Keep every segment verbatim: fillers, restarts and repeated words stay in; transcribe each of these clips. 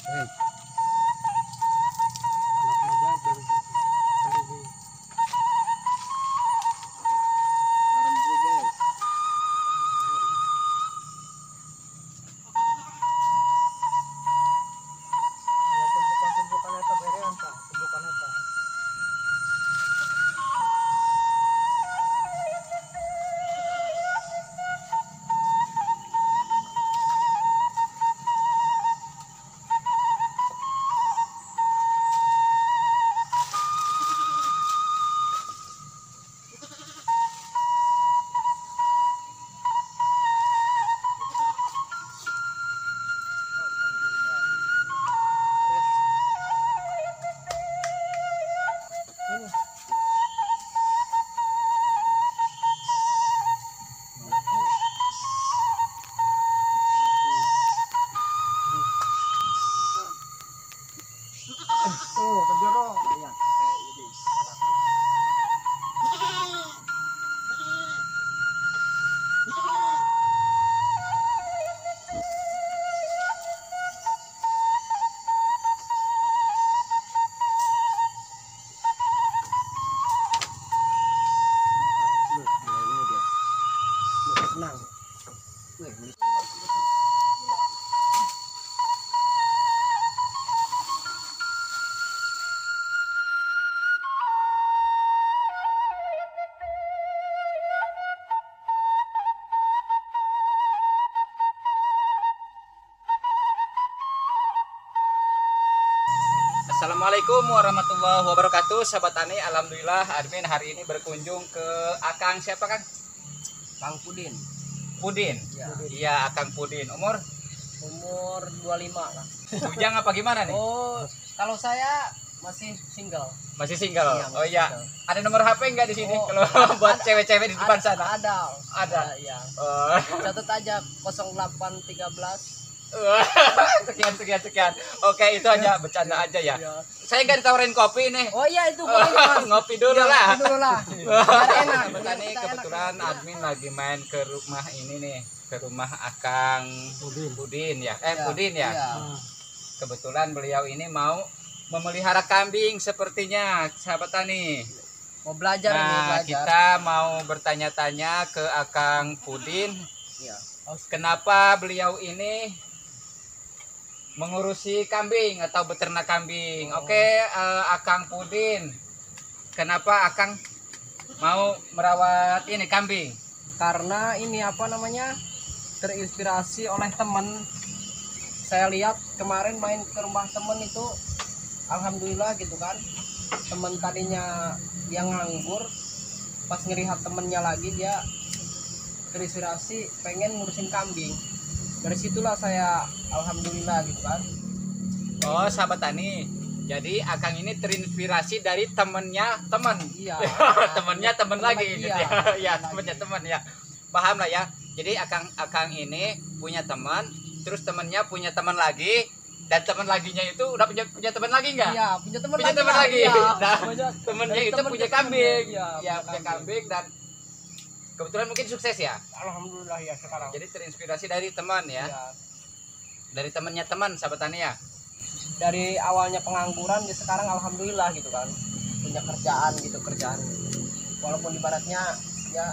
Eh, Oh, kejero. Iya. Ini dia. Senang. Wih, Assalamualaikum warahmatullahi wabarakatuh, sahabat tani. Alhamdulillah admin hari ini berkunjung ke Akang siapa Kang? Kang Pudin. Pudin. Ya. Iya, Akang Pudin. Umur Umur dua puluh lima lah. bujang apa gimana nih? Oh, kalau saya masih single. Masih single. Iya, masih Oh iya. single. Ada nomor H P enggak di sini Oh, kalau buat cewek-cewek di depan Ada, sana? Ada. Ada. Ya. Oh. Catat aja nol delapan tiga belas. sekian sekian sekian. Oke, itu aja bercanda aja ya. Iya. Saya nggak ditawarin kopi nih. Oh iya itu boleh, Mas. Ngopi dulu Iya, lah. ngopi dulu lah. Biar enak. Sahabat biar tani, kita kebetulan enak. admin lagi main ke rumah ini nih, ke rumah Akang Pudin. Pudin ya. Eh Iya, Pudin ya. iya. Kebetulan beliau ini mau memelihara kambing sepertinya, sahabat tani. Mau belajar nih, Nah, belajar. kita mau bertanya-tanya ke Akang Pudin, Iya. kenapa beliau ini mengurusi kambing atau beternak kambing. Oh. Oke, eh, Akang Pudin, kenapa Akang mau merawat ini kambing? Karena ini apa namanya? Terinspirasi oleh teman. Saya lihat kemarin main ke rumah temen itu, alhamdulillah gitu kan. Temen tadinya dia nganggur, pas ngelihat temennya lagi dia terinspirasi pengen ngurusin kambing. Dari situlah saya alhamdulillah gitu kan. Oh, sahabat tani. Jadi Akang ini terinspirasi dari temennya temen. Iya. Temennya temen lagi, lagi, gitu iya. ya. Ya, Temen temennya lagi. temen ya. Paham lah ya. Jadi Akang Akang ini punya teman, terus temennya punya teman lagi, dan teman laginya itu udah punya punya teman lagi nggak? Iya, punya teman Punya lagi. teman Lah. lagi. Iya, Nah, punya- temennya dari itu temen punya ke temen. kambing. Iya, Ya, punya kambing dan kebetulan mungkin sukses ya. Alhamdulillah ya sekarang. Jadi terinspirasi dari teman ya. Iya. Dari temannya teman, sahabat tani ya. Dari awalnya pengangguran dia sekarang alhamdulillah gitu kan, punya kerjaan gitu, kerjaan walaupun ibaratnya ya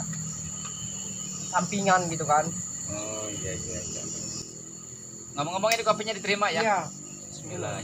sampingan gitu kan. Oh iya iya iya. Ngomong-ngomong ini kopinya diterima ya. Iya. Bismillah.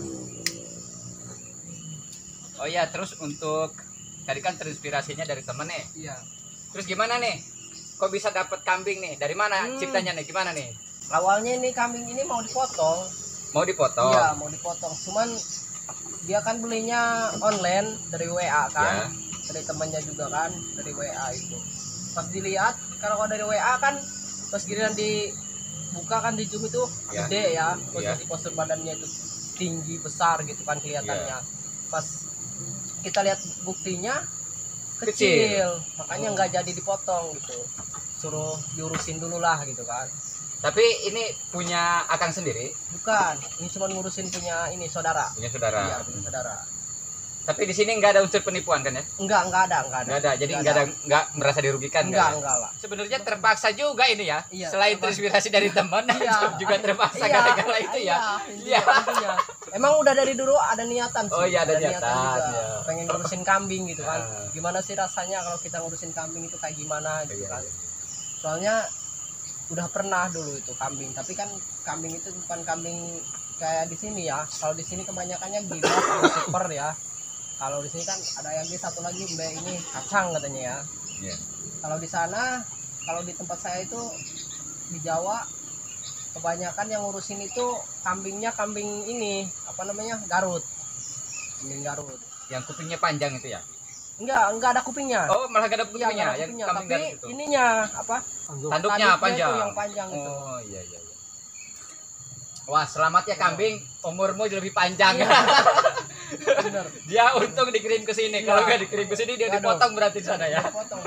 Oh iya, terus untuk tadi kan terinspirasinya dari temen nih. Iya. Terus gimana nih? Kok bisa dapat kambing nih? Dari mana Hmm. ciptanya nih? Gimana nih? Awalnya ini kambing ini mau dipotong. Mau dipotong? Iya, mau dipotong. Cuman dia kan belinya online dari W A kan. Ya. Dari temannya juga kan, dari W A itu. Pas dilihat, kalau dari W A kan pas giliran dibuka kan di Zoom itu Ya. gede ya, Ya. posisi postur badannya itu tinggi besar gitu kan kelihatannya. Pas kita lihat buktinya Kecil. kecil, makanya Oh. nggak jadi dipotong gitu. Suruh diurusin dulu lah gitu kan. Tapi ini punya Akang sendiri? Bukan, ini cuma ngurusin punya ini saudara. Punya saudara. Iya, punya saudara. Tapi di sini nggak ada unsur penipuan kan ya? Enggak, enggak ada, enggak ada. Nggak ada. Jadi nggak ada, nggak merasa dirugikan. Enggak, nggak ya? enggak lah. Sebenarnya terpaksa juga ini ya. Iya, Selain terpaksa. terinspirasi dari teman, Iya. juga terpaksa Iya, gara-gara itu ya. Iya, intinya. Emang udah dari dulu ada niatan sih. Oh iya, ada niatan, juga. iya. Pengen ngurusin kambing gitu kan. Ah. Gimana sih rasanya kalau kita ngurusin kambing itu kayak gimana gitu Iya, kan. iya. Soalnya udah pernah dulu itu kambing, tapi kan kambing itu bukan kambing kayak di sini ya. Kalau di sini kebanyakannya gigas atau super ya. Kalau di sini kan ada lagi satu lagi mbak ini kacang katanya ya. Iya. Kalau di sana, kalau di tempat saya itu di Jawa kebanyakan yang ngurusin itu kambingnya kambing ini apa namanya Garut, kambing Garut. Yang kupingnya panjang itu ya? Enggak, enggak ada kupingnya. Oh, malah gak ada Iya, kupingnya, nggak ada yang kupingnya. kambing Tapi Garut itu. ininya apa? Tanduknya panjang. Itu yang panjang itu. Oh iya iya. iya. Wah, selamat ya kambing, umurmu lebih panjang. Iya. Bener. Dia untung dikirim ke sini. Iya. Kalau nggak dikirim ke sini dia Nggak dipotong berarti di sana ya. Dipotong.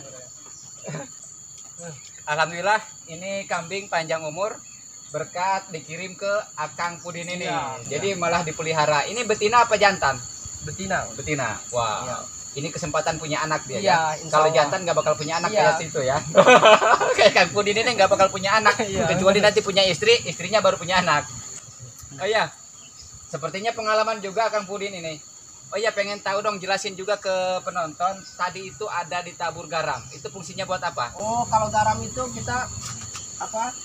Alhamdulillah ini kambing panjang umur berkat dikirim ke Akang Pudin ini. Iya, Jadi malah dipelihara. Ini betina apa jantan? Betina. Betina. Wah. Iya. Ini kesempatan punya anak dia Iya, ya. insya Kalau Allah. jantan nggak bakal punya anak Iya. kayak situ ya. Kayak Kang Pudin ini nggak bakal punya anak. Iya. Kecuali nanti punya istri, istrinya baru punya anak. Oh iya. Sepertinya pengalaman juga Kang Pudin ini. Oh iya, pengen tahu dong, jelasin juga ke penonton. Tadi itu ada ditabur garam. Itu fungsinya buat apa? Oh, kalau garam itu kita apa?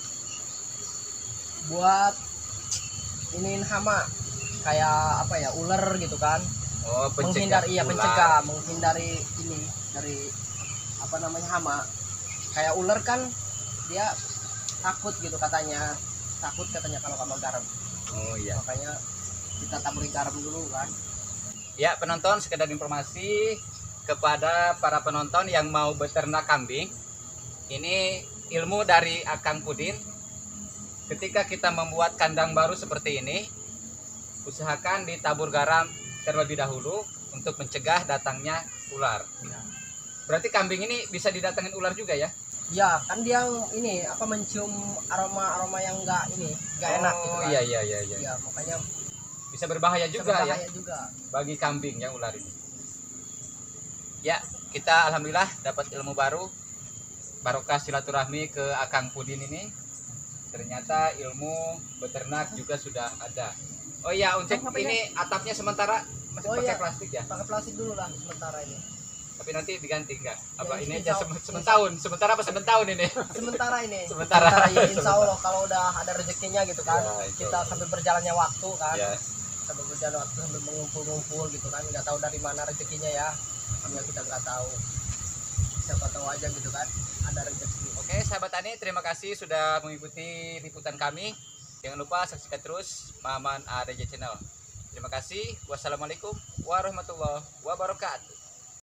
Buat iniin hama. Kayak apa ya? Ular gitu kan. Oh, Menghindar iya ular. mencegah, menghindari ini dari apa namanya hama. Kayak ular kan dia takut gitu katanya. Takut katanya kalau sama garam. Oh iya. Makanya kita taburi garam dulu kan. Ya, penonton, sekedar informasi kepada para penonton yang mau beternak kambing. Ini ilmu dari Akang Pudin. Ketika kita membuat kandang baru seperti ini, usahakan ditabur garam terlebih dahulu untuk mencegah datangnya ular. Ya. Berarti kambing ini bisa didatengin ular juga ya? Ya, kan dia ini apa mencium aroma-aroma yang enggak ini, enggak enak gitu Oh kan. iya iya iya iya. Ya, makanya Bisa berbahaya juga ya berbahaya juga. bagi kambing yang ular ini. Ya, kita alhamdulillah dapat ilmu baru. Barokah silaturahmi ke Akang Pudin ini. Ternyata ilmu beternak juga sudah ada. Oh iya, untuk Apa ini atapnya sementara masih Oh pakai iya. plastik ya. Pakai plastik dulu lah sementara ini. Tapi nanti diganti enggak? Apa Ya, ini insya- aja sem- sementahun? Sementara apa sementahun ini? Sementara ini. Sementara. ya, insya Allah kalau udah ada rezekinya gitu kan. Ya, insya kita Allah. sambil berjalannya waktu kan. Ya. Sambil berjalan waktu sambil mengumpul-ngumpul gitu kan. Nggak tahu dari mana rezekinya ya. Ya kita nggak tahu. Siapa tahu aja gitu kan. Ada rezeki. Oke, sahabat Tani, terima kasih sudah mengikuti liputan kami. Jangan lupa saksikan terus Maman A D J Channel. Terima kasih. Wassalamualaikum warahmatullahi wabarakatuh.